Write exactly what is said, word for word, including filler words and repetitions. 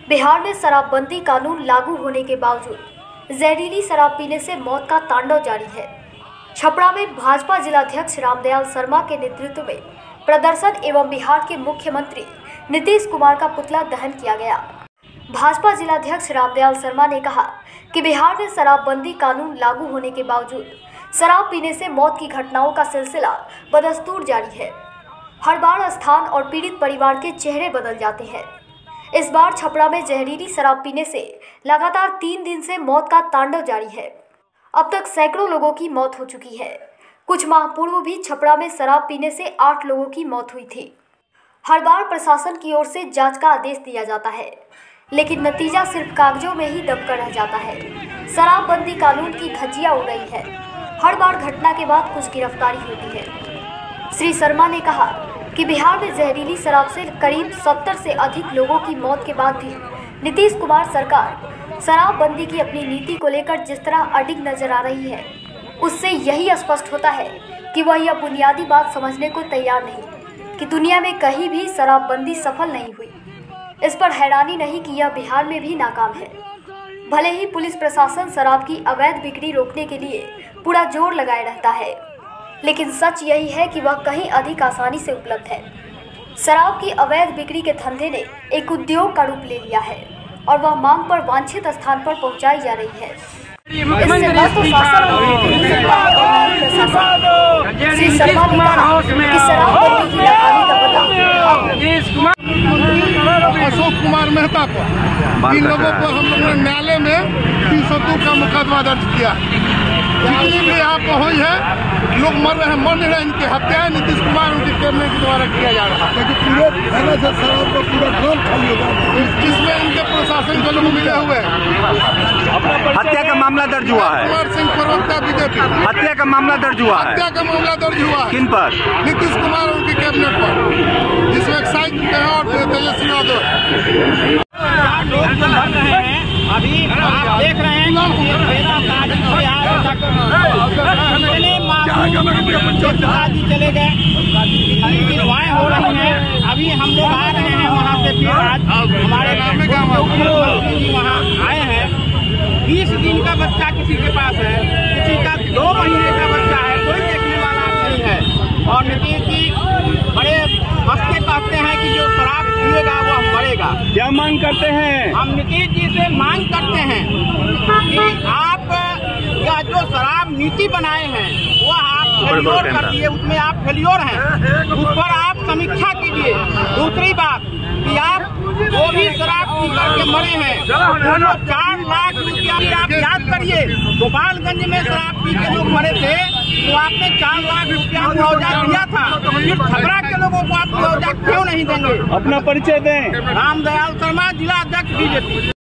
बिहार में शराबबंदी कानून लागू होने के बावजूद जहरीली शराब पीने से मौत का तांडव जारी है। छपरा में भाजपा जिलाध्यक्ष रामदयाल शर्मा के नेतृत्व में प्रदर्शन एवं बिहार के मुख्यमंत्री नीतीश कुमार का पुतला दहन किया गया। भाजपा जिलाध्यक्ष रामदयाल शर्मा ने कहा कि बिहार में शराबबंदी कानून लागू होने के बावजूद शराब पीने से मौत की घटनाओं का सिलसिला बदस्तूर जारी है। हर बार स्थान और पीड़ित परिवार के चेहरे बदल जाते हैं। इस बार छपरा में जहरीली शराब पीने से लगातार तीन दिन से मौत का तांडव जारी है। अब तक सैकड़ों लोगों की मौत हो चुकी है। कुछ माह पूर्व भी छपरा में शराब पीने से आठ लोगों की मौत हुई थी। हर बार प्रशासन की ओर से जांच का आदेश दिया जाता है, लेकिन नतीजा सिर्फ कागजों में ही दबकर रह जाता है। शराबबंदी कानून की धज्जियां उड़ रही है। हर बार घटना के बाद कुछ गिरफ्तारी होती है। श्री शर्मा ने कहा कि बिहार में जहरीली शराब से करीब सत्तर से अधिक लोगों की मौत के बाद भी नीतीश कुमार सरकार शराबबंदी की अपनी नीति को लेकर जिस तरह अडिग नजर आ रही है, उससे यही स्पष्ट होता है कि वह यह बुनियादी बात समझने को तैयार नहीं कि दुनिया में कहीं भी शराबबंदी सफल नहीं हुई। इस पर हैरानी नहीं कि यह बिहार में भी नाकाम है। भले ही पुलिस प्रशासन शराब की अवैध बिक्री रोकने के लिए पूरा जोर लगाए रहता है, लेकिन सच यही है कि वह कहीं अधिक आसानी से उपलब्ध है। शराब की अवैध बिक्री के धंधे ने एक उद्योग का रूप ले लिया है और वह मांग पर वांछित स्थान पर पहुंचाई जा रही है। इससे न तो शासन श्री शर्मा ने कहा कि शराबबंदी की नाकामी का पता अशोक कुमार मेहता को, इन लोगों को हम लोगों ने न्यायालय में तीन सौ दो का मुकदमा दर्ज किया। जितनी भी यहाँ पर हुई है, लोग मर रहे हैं, मर नहीं रहे, इनकी हत्याएं नीतीश कुमार उनके कैबिनेट के द्वारा किया जा रहा है। पूरे थाना से शराब का पूरा ड्रम खाली होगा, जिसमें इनके प्रशासन के लोग मिले हुए हैं। हत्या का मामला दर्ज हुआ है। कुमार सिंह प्रवक्ता बीजेपी, हत्या का मामला दर्ज हुआ है। हत्या का मामला दर्ज हुआ है। किन पर? नीतीश कुमार और उनके कैबिनेट पर, जिसमें एक्साइज और तेजस्वी यादव लोग जो मर रहे हैं। अभी आप देख रहे हैं कि चले गए, निर्वाह हो रही है। अभी हम लोग आ रहे हैं वहाँ से, फिर आज हमारे मुख्यमंत्री जी वहाँ आए हैं। बीस दिन का बच्चा किसी के पास है, किसी का दो महीने का बच्चा है, कोई देखने वाला नहीं है। और नीतीश जी बड़े हंसते कहते हैं कि जो शराब पिएगा वो मरेगा। क्या मांग करते हैं? हम नीतीश जी से मांग करते हैं कि आप या जो शराब नीति बनाए हैं वो आप फेल्योर कर दिए, उसमें आप फेल्योर हैं, उस पर आप समीक्षा कीजिए। दूसरी बात कि आप वो भी शराब पी करके मरे हैं, चार लाख रुपया आप याद करिए। गोपालगंज में शराब पी के लोग मरे थे तो आपने चार लाख रुपया मुआवजा दिया था, फिर छपरा के लोगों को आप मुआवजा क्यों नहीं देंगे? अपना परिचय दें। रामदयाल शर्मा, जिला अध्यक्ष बीजेपी।